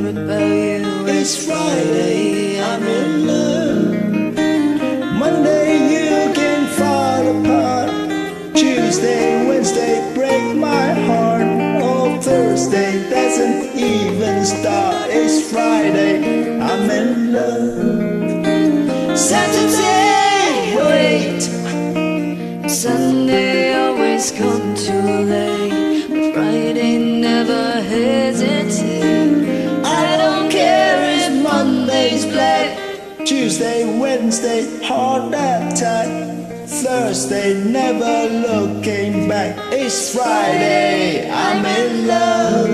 about you. It's Friday, I'm in love. Monday you can fall apart. Tuesday, Wednesday break my heart. Oh, Thursday doesn't even start. It's Friday, I'm in love. Saturday, wait. Sunday always come too late, but Friday never hesitate. I don't care if Monday's black. Tuesday, Wednesday, hard that tight. Thursday, never looking back. It's Friday, I'm in love.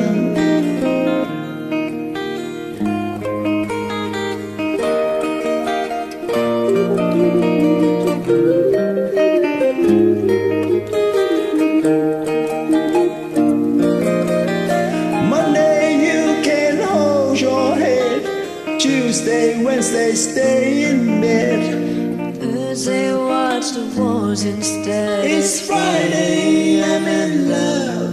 Monday, you can hold your head. Tuesday, Wednesday, stay in bed. Thursday, watch the wars instead. It's Friday, I'm in love.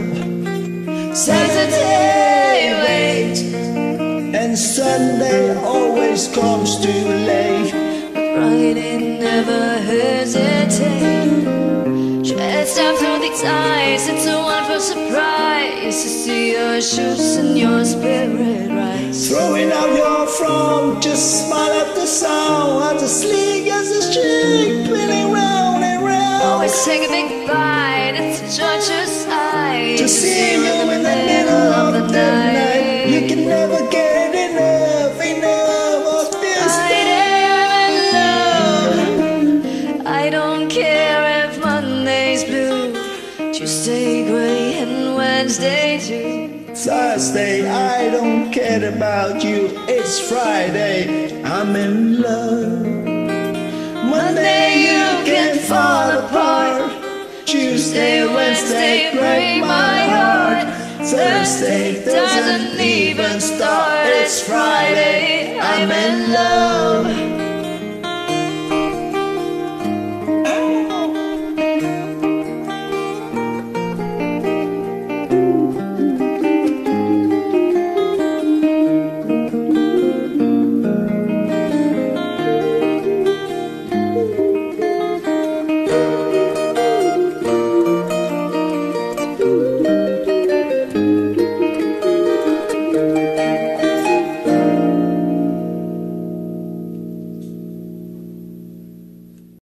Saturday, wait. And Sunday always comes too late. But Friday never hesitate. Dressed up through these eyes, it's a wonderful surprise to see your shoes and your spirit rise. Throwing out your front, just smile at the sound. I'm as sleek as a streak, spinning round and round. Always take a big bite, it's a torture sight To see you in the middle of the night. You can never get enough of this Friday, I'm in love. I don't care if Monday's blue, Tuesday gray and Wednesday too. Thursday, I don't care about you. It's Friday, I'm in love. Monday, you can fall apart. Tuesday, Wednesday, break my heart. Thursday doesn't even start. It's Friday, I'm in love.